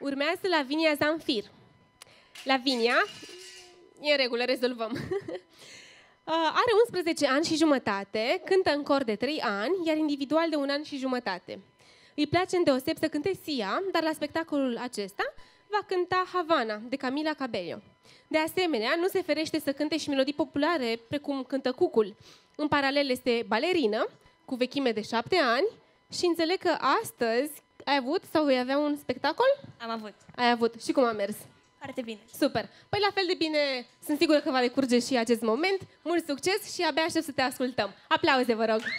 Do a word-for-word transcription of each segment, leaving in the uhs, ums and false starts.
Urmează Lavinia Zamfir. Lavinia, e în regulă, rezolvăm. Are unsprezece ani și jumătate, cântă în cor de trei ani, iar individual de un an și jumătate. Îi place îndeoseb să cânte Sia, dar la spectacolul acesta va cânta Havana, de Camila Cabello. De asemenea, nu se ferește să cânte și melodii populare, precum cântă Cucul. În paralel este balerină, cu vechime de șapte ani, și înțeleg că astăzi ai avut sau vei avea un spectacol? Am avut. Ai avut. Și cum a mers? Foarte bine. Super. Păi la fel de bine, sunt sigură că va decurge și acest moment. Mult succes și abia aștept să te ascultăm. Aplauze, vă rog!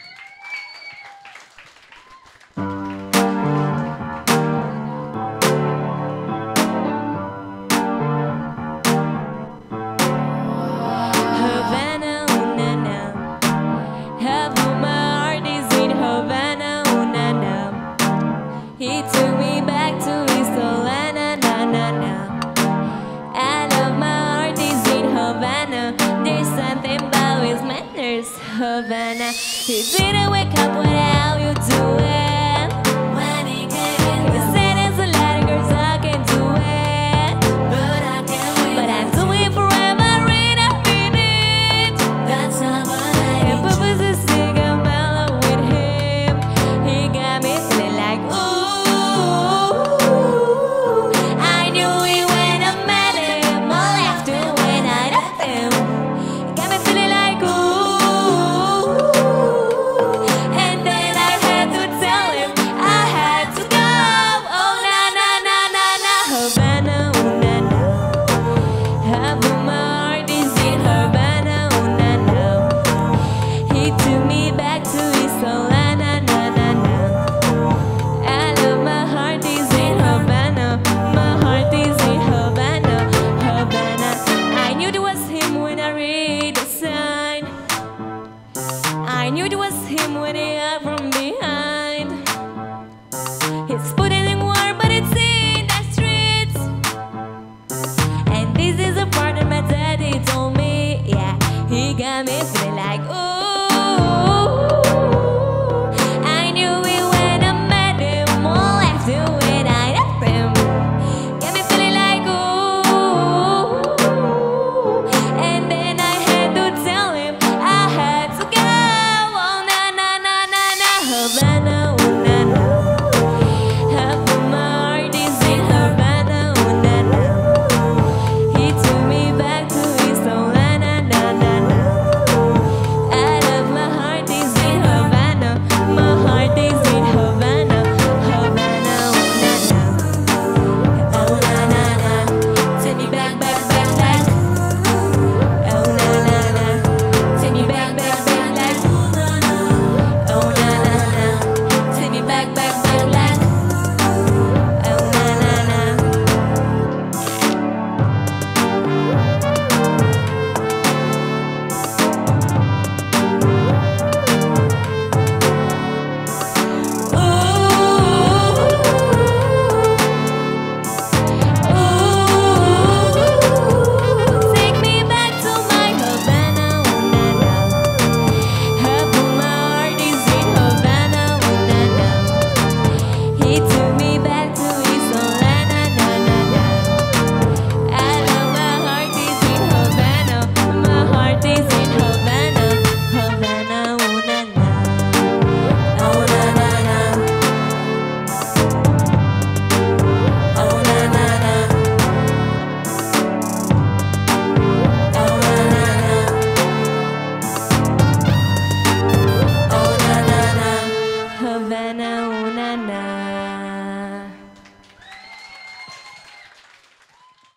He took me back to his soul, na na na na. I love my heart is in Havana. There's something about his manners, Havana. He didn't wake up when